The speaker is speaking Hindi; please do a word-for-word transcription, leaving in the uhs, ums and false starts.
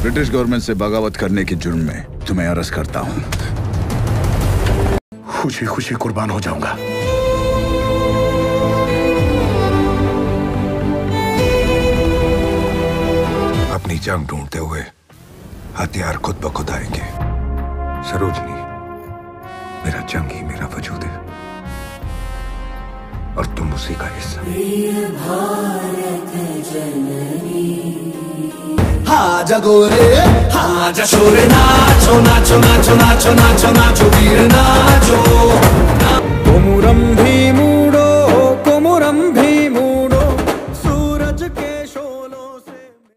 ब्रिटिश गवर्नमेंट से बगावत करने के जुर्म में तुम्हें अरेस्ट करता हूँ। खुशी खुशी कुर्बान हो जाऊंगा। अपनी जंग ढूंढते हुए हथियार खुद ब खुद आएंगे। सरोजनी, मेरा जंग ही मेरा वजूद है और तुम उसी का हिस्सा। हाँ जगोरे, हाँ जशोरे, नाचो नाचो नाचो नाचो नाचो नाचो वीर नाचो।